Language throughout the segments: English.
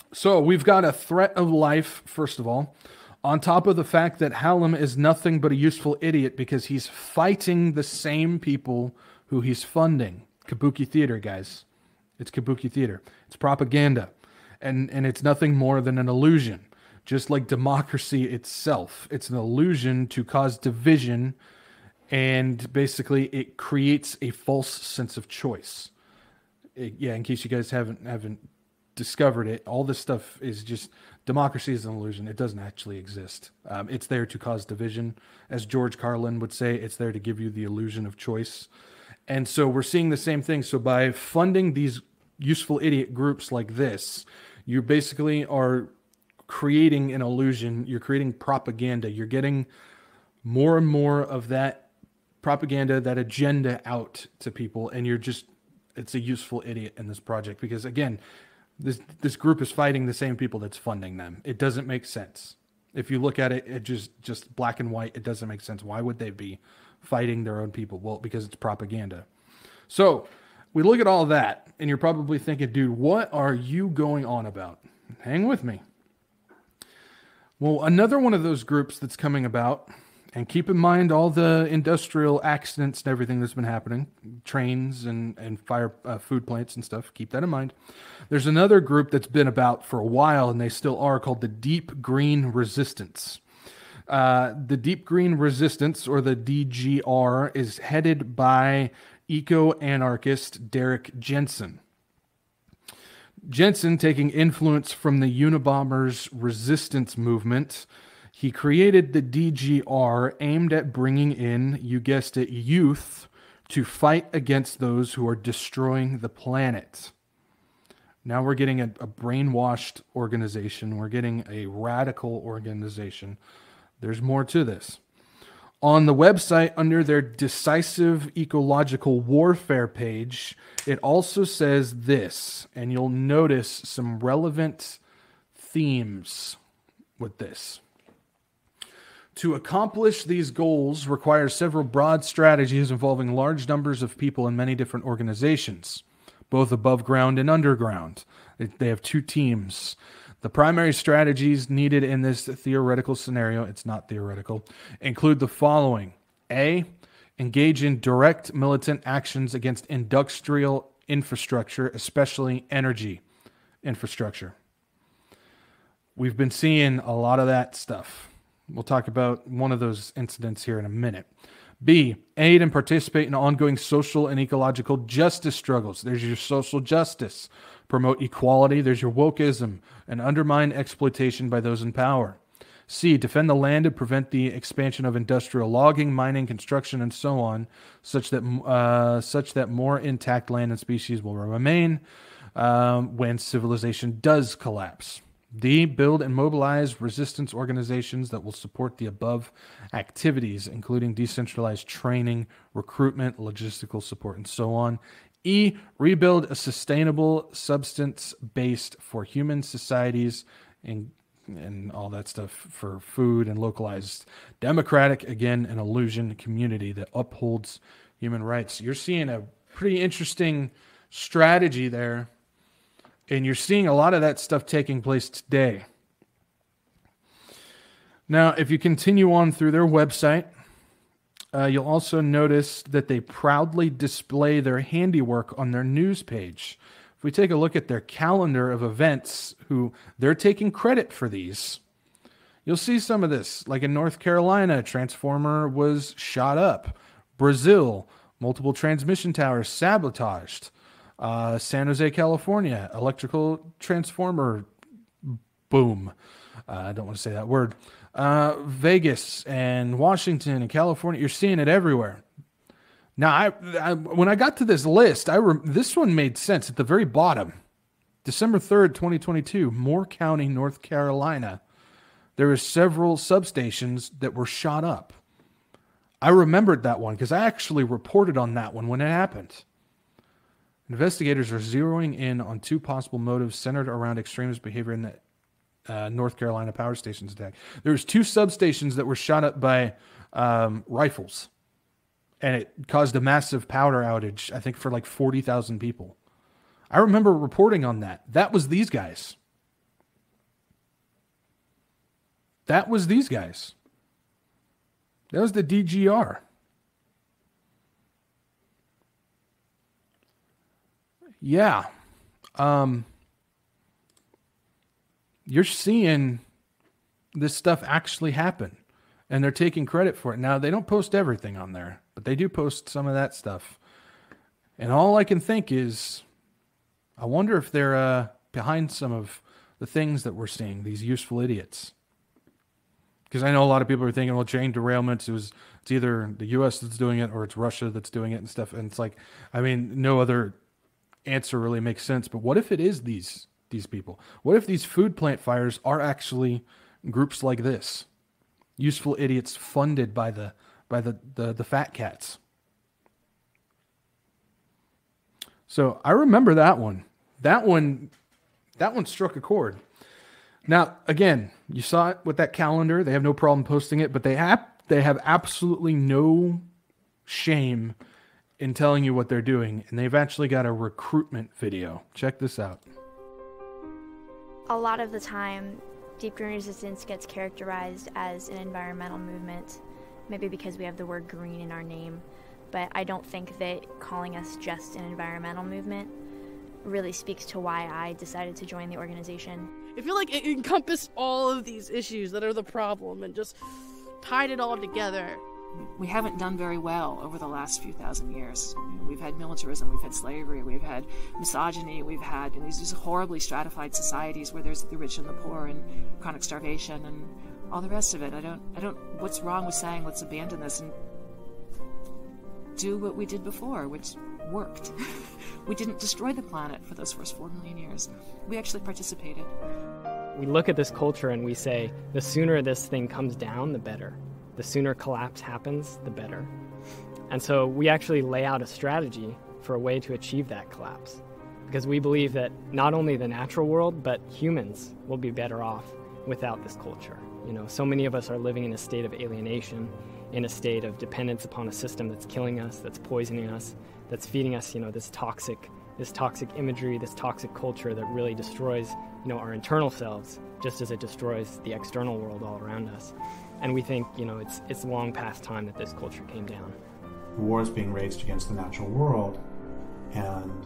So we've got a threat of life, first of all, on top of the fact that Hallam is nothing but a useful idiot because he's fighting the same people who he's funding. Kabuki theater, guys. It's kabuki theater. It's propaganda. And it's nothing more than an illusion. Just like democracy itself. It's an illusion to cause division, and basically it creates a false sense of choice. Yeah, in case you guys haven't discovered it, all this stuff is just democracy is an illusion. It doesn't actually exist. It's there to cause division, as George Carlin would say. It's there to give you the illusion of choice, and so we're seeing the same thing. So by funding these useful idiot groups like this, you basically are creating an illusion. You're creating propaganda. You're getting more and more of that propaganda, that agenda out to people, and it's a useful idiot in this project because, again, this group is fighting the same people that's funding them. It doesn't make sense. If you look at it, it just black and white, it doesn't make sense. Why would they be fighting their own people? Well, because it's propaganda. So we look at all that, and you're probably thinking, dude, what are you going on about? Hang with me. Well, another one of those groups that's coming about, and keep in mind all the industrial accidents and everything that's been happening, trains and fire food plants and stuff, keep that in mind. There's another group that's been about for a while, and they still are, called the Deep Green Resistance. The Deep Green Resistance, or the DGR, is headed by eco-anarchist Derek Jensen. Jensen, taking influence from the Unabomber's resistance movement, he created the DGR aimed at bringing in, you guessed it, youth to fight against those who are destroying the planet. Now we're getting a brainwashed organization. We're getting a radical organization. There's more to this. On the website, under their Decisive Ecological Warfare page, it also says this, and you'll notice some relevant themes with this. To accomplish these goals requires several broad strategies involving large numbers of people in many different organizations, both above ground and underground. They have two teams. The primary strategies needed in this theoretical scenario, it's not theoretical, include the following. A, engage in direct militant actions against industrial infrastructure, especially energy infrastructure. We've been seeing a lot of that stuff. We'll talk about one of those incidents here in a minute. B, aid and participate in ongoing social and ecological justice struggles. There's your social justice. Promote equality. There's your wokeism. And undermine exploitation by those in power. C, defend the land and prevent the expansion of industrial logging, mining, construction, and so on, such that more intact land and species will remain when civilization does collapse. D, build and mobilize resistance organizations that will support the above activities, including decentralized training, recruitment, logistical support, and so on. E, rebuild a sustainable substance base for human societies and all that stuff for food and localized democratic, again, an illusion community that upholds human rights. You're seeing a pretty interesting strategy there. And you're seeing a lot of that stuff taking place today. Now, if you continue on through their website, you'll also notice that they proudly display their handiwork on their news page. If we take a look at their calendar of events, who they're taking credit for these, you'll see some of this. Like in North Carolina, a transformer was shot up. Brazil, multiple transmission towers sabotaged. San Jose, California, electrical transformer boom. I don't want to say that word. Vegas and Washington and California, you're seeing it everywhere. Now, when I got to this list, this one made sense at the very bottom. December 3rd, 2022, Moore County, North Carolina. There were several substations that were shot up. I remembered that one because I actually reported on that one when it happened. Investigators are zeroing in on two possible motives centered around extremist behavior in the North Carolina power stations attack. There was two substations that were shot up by rifles, and it caused a massive power outage, I think, for like 40,000 people. I remember reporting on that. That was these guys. That was these guys. That was the DGR. Yeah. You're seeing this stuff actually happen, and they're taking credit for it. Now, they don't post everything on there, but they do post some of that stuff. And all I can think is, I wonder if they're behind some of the things that we're seeing, these useful idiots. Because I know a lot of people are thinking, well, chain derailments, it's either the U.S. that's doing it or it's Russia that's doing it and stuff. And it's like, I mean, no other answer really makes sense. But what if it is these people? What if these food plant fires are actually groups like this? Useful idiots funded by the fat cats. So I remember that one. That one struck a chord. Now, again, you saw it with that calendar. They have no problem posting it, but they have absolutely no shame in telling you what they're doing. And they've actually got a recruitment video. Check this out. A lot of the time, Deep Green Resistance gets characterized as an environmental movement, maybe because we have the word green in our name. But I don't think that calling us just an environmental movement really speaks to why I decided to join the organization. I feel like it encompassed all of these issues that are the problem and just tied it all together. We haven't done very well over the last few thousand years. We've had militarism, we've had slavery, we've had misogyny, we've had these horribly stratified societies where there's the rich and the poor and chronic starvation and all the rest of it. I don't, what's wrong with saying let's abandon this and do what we did before, which worked. We didn't destroy the planet for those first 4 million years. We actually participated. We look at this culture and we say, the sooner this thing comes down, the better. The sooner collapse happens, the better. And so we actually lay out a strategy for a way to achieve that collapse. Because we believe that not only the natural world, but humans will be better off without this culture. You know, so many of us are living in a state of alienation, in a state of dependence upon a system that's killing us, that's poisoning us, that's feeding us, this toxic imagery, this toxic culture that really destroys, our internal selves, just as it destroys the external world all around us. And we think, it's long past time that this culture came down. War is being waged against the natural world, and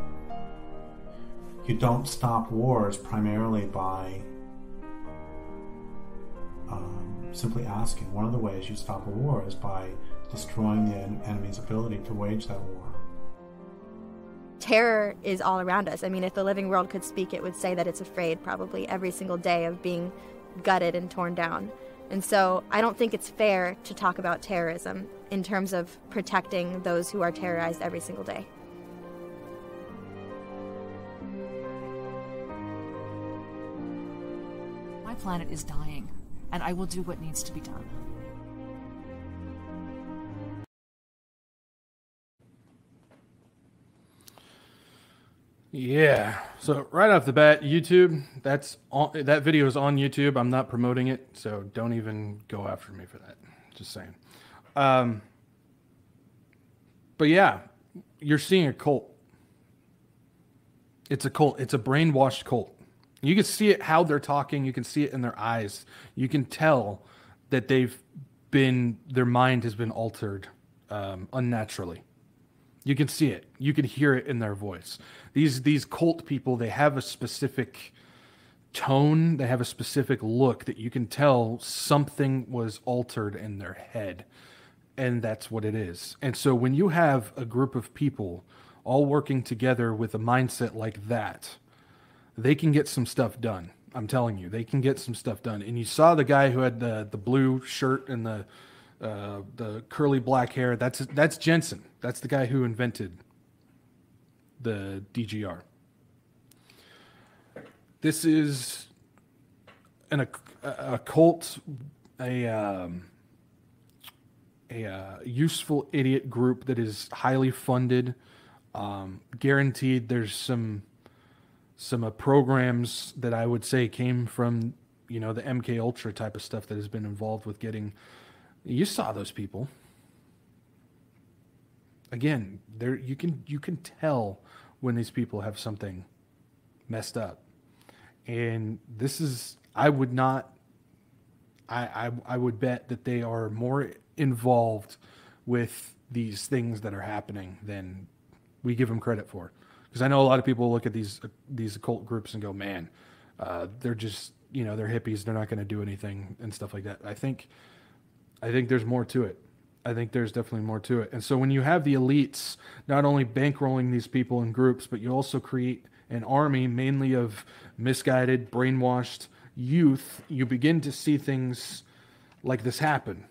you don't stop wars primarily by simply asking. One of the ways you stop a war is by destroying the enemy's ability to wage that war. Terror is all around us. I mean, if the living world could speak, it would say that it's afraid probably every single day of being gutted and torn down. And so I don't think it's fair to talk about terrorism in terms of protecting those who are terrorized every single day. My planet is dying, and I will do what needs to be done. Yeah. So right off the bat, YouTube, that video is on YouTube. I'm not promoting it, so don't even go after me for that. Just saying. But yeah, you're seeing a cult. It's a cult. It's a brainwashed cult. You can see it how they're talking. You can see it in their eyes. You can tell that their mind has been altered unnaturally. You can see it. You can hear it in their voice. These cult people, they have a specific tone. They have a specific look that you can tell something was altered in their head. And that's what it is. And so when you have a group of people all working together with a mindset like that, they can get some stuff done. I'm telling you, they can get some stuff done. And you saw the guy who had the blue shirt and the curly black hair. That's Jensen. That's the guy who invented the DGR. This is a cult, a useful idiot group that is highly funded. Guaranteed there's some programs that I would say came from, the MK Ultra type of stuff that has been involved with getting. You saw those people. Again, you can tell when these people have something messed up. And this is, I would not I would bet that they are more involved with these things that are happening than we give them credit for. Because I know a lot of people look at these occult groups and go, man, they're just, they're hippies. They're not going to do anything and stuff like that. I think there's more to it. I think there's definitely more to it. And so when you have the elites not only bankrolling these people in groups, but you also create an army mainly of misguided, brainwashed youth, you begin to see things like this happen.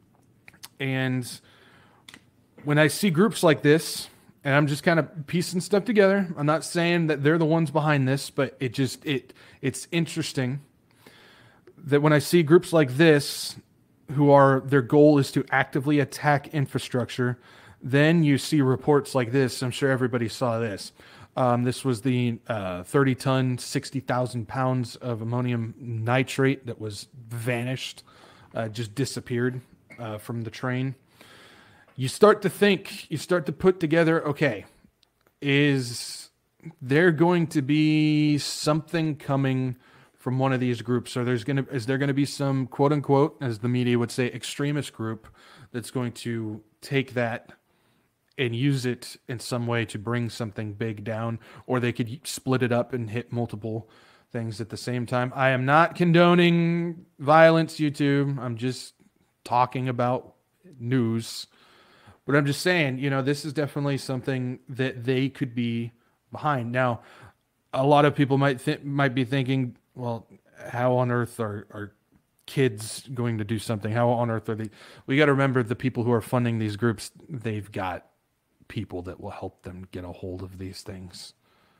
And when I see groups like this, and I'm just kind of piecing stuff together, I'm not saying that they're the ones behind this, but it's interesting that when I see groups like this, their goal is to actively attack infrastructure, then you see reports like this. I'm sure everybody saw this. This was the 30-ton, 60,000 pounds of ammonium nitrate that was vanished, just disappeared from the train. You start to put together, okay, is there going to be something coming from one of these groups? Or is there going to be some, quote unquote, as the media would say, extremist group that's going to take that and use it in some way to bring something big down? Or they could split it up and hit multiple things at the same time. I am not condoning violence, YouTube. I'm just talking about news. But I'm just saying, this is definitely something that they could be behind. Now, a lot of people might be thinking, well, how on earth are kids going to do something? How on earth are they? We got to remember the people who are funding these groups, they've got people that will help them get a hold of these things.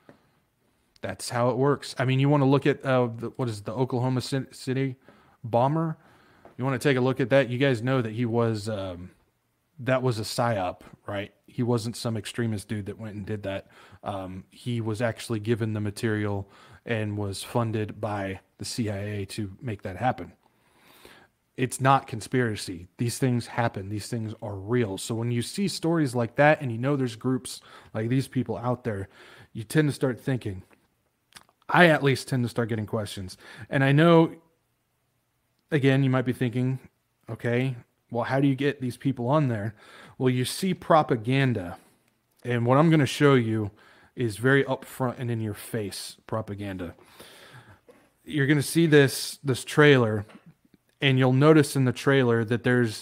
That's how it works. I mean, you want to look at what is the Oklahoma City bomber? You want to take a look at that? You guys know that he was that was a psyop, right? He wasn't some extremist dude that went and did that. He was actually given the material and was funded by the CIA to make that happen. It's not conspiracy. These things happen. These things are real. So when you see stories like that and there's groups like these people out there, you tend to start thinking. I at least tend to start getting questions. And I know, again, you might be thinking, okay, well, how do you get these people on there? Well, you see propaganda. And what I'm going to show you is very upfront and in your face propaganda. You're going to see this trailer, and you'll notice in the trailer that this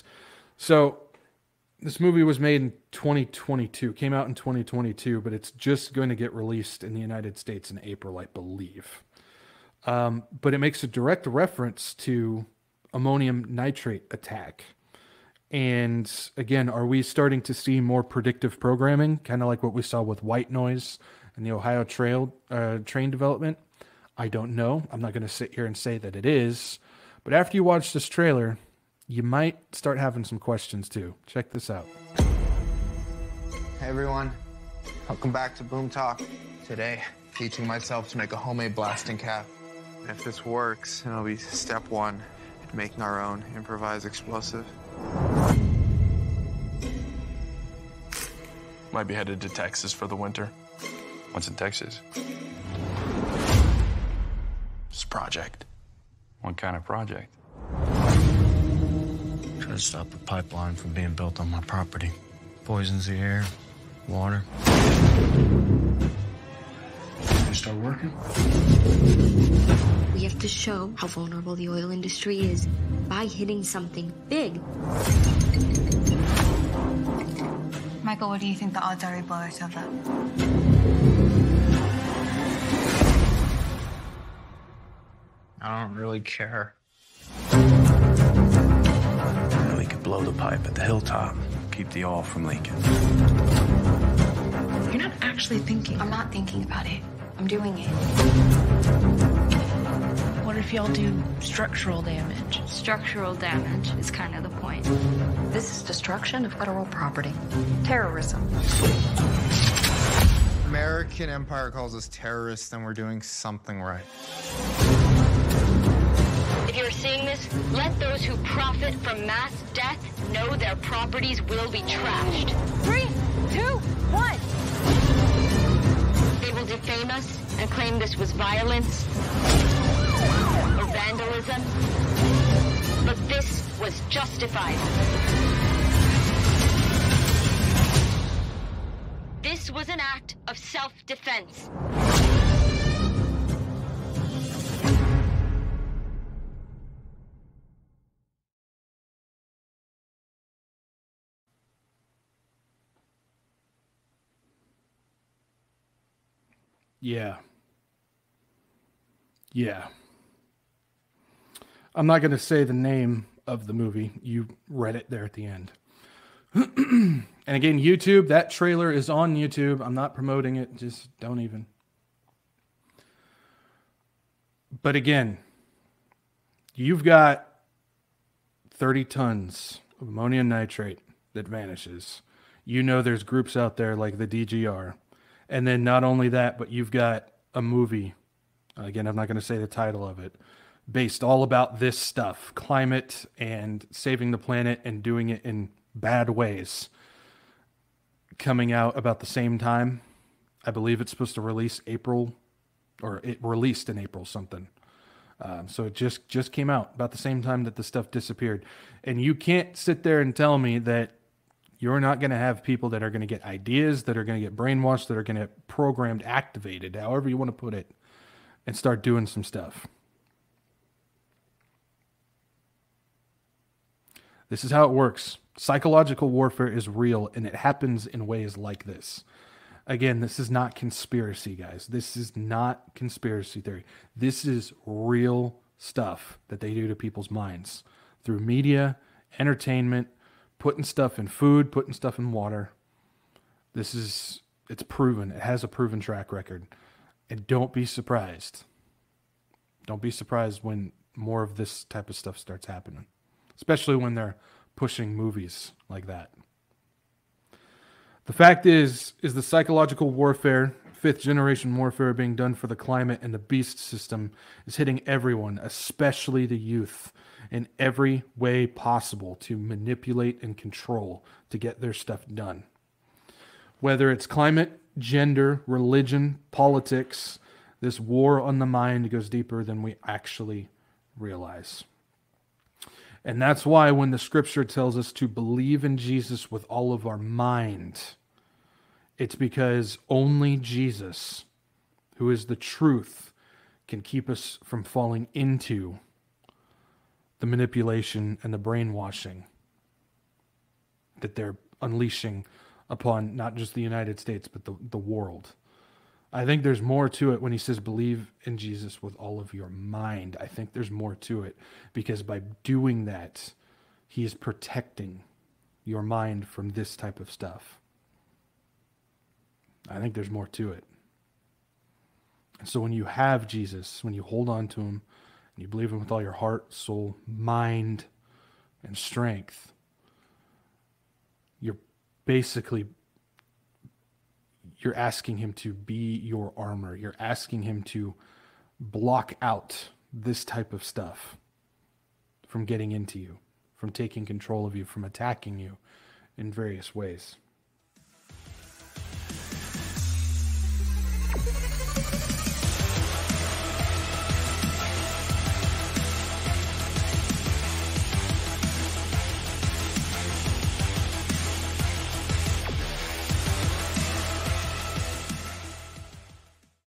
movie was made in 2022, came out in 2022, but it's just going to get released in the United States in April, I believe. But it makes a direct reference to ammonium nitrate attack. And again, are we starting to see more predictive programming, kind of like what we saw with white noise and the Ohio train development? I don't know. I'm not going to sit here and say that it is. But after you watch this trailer, you might start having some questions too. Check this out. Hey everyone, welcome back to Boom Talk. Today, teaching myself to make a homemade blasting cap. And if this works, it'll be step one in making our own improvised explosive. Might be headed to Texas for the winter. What's in Texas? It's a project. What kind of project? Try to stop a pipeline from being built on my property. Poisons the air, water. You start working? We have to show how vulnerable the oil industry is by hitting something big. Michael, what do you think the odds are he blow ourselves up? I don't really care. We could blow the pipe at the hilltop, keep the oil from leaking. You're not actually thinking. I'm not thinking about it. I'm doing it. What if y'all do structural damage? Structural damage is kind of the point. This is destruction of federal property. Terrorism. American Empire calls us terrorists, then we're doing something right. If you're seeing this, let those who profit from mass death know their properties will be trashed. 3, 2, 1. They will defame us and claim this was violence or vandalism. but this was justified. This was an act of self-defense. Yeah. Yeah. I'm not going to say the name of the movie. You read it there at the end. And again, YouTube, that trailer is on YouTube. I'm not promoting it. Just don't even. But again, you've got 30 tons of ammonium nitrate that vanishes. You know there's groups out there like the DGR. And then not only that, but you've got a movie, again, I'm not going to say the title of it, based all about this stuff, climate and saving the planet and doing it in bad ways, coming out about the same time. I believe it's supposed to release April, or it released in April something. So it just came out about the same time that the stuff disappeared. And you can't sit there and tell me that you're not going to have people that are going to get ideas, that are going to get brainwashed, that are going to get programmed, activated, however you want to put it, and start doing some stuff. This is how it works. Psychological warfare is real, and it happens in ways like this. Again, this is not conspiracy, guys. This is not conspiracy theory. This is real stuff that they do to people's minds through media, entertainment, putting stuff in food, putting stuff in water. It's proven. It has a proven track record. And don't be surprised. Don't be surprised when more of this type of stuff starts happening, especially when they're pushing movies like that. The fact is the psychological warfare, fifth generation warfare being done for the climate and the beast system is hitting everyone, especially the youth, in every way possible to manipulate and control to get their stuff done. Whether it's climate, gender, religion, politics, this war on the mind goes deeper than we actually realize. And that's why when the scripture tells us to believe in Jesus with all of our mind, it's because only Jesus, who is the truth, can keep us from falling into the manipulation and the brainwashing that they're unleashing upon not just the United States, but the world. I think there's more to it when he says believe in Jesus with all of your mind. I think there's more to it because by doing that, he is protecting your mind from this type of stuff. I think there's more to it. And so when you have Jesus, when you hold on to him, and you believe him with all your heart, soul, mind, and strength, you're asking him to be your armor. You're asking him to block out this type of stuff from getting into you, from taking control of you, from attacking you in various ways.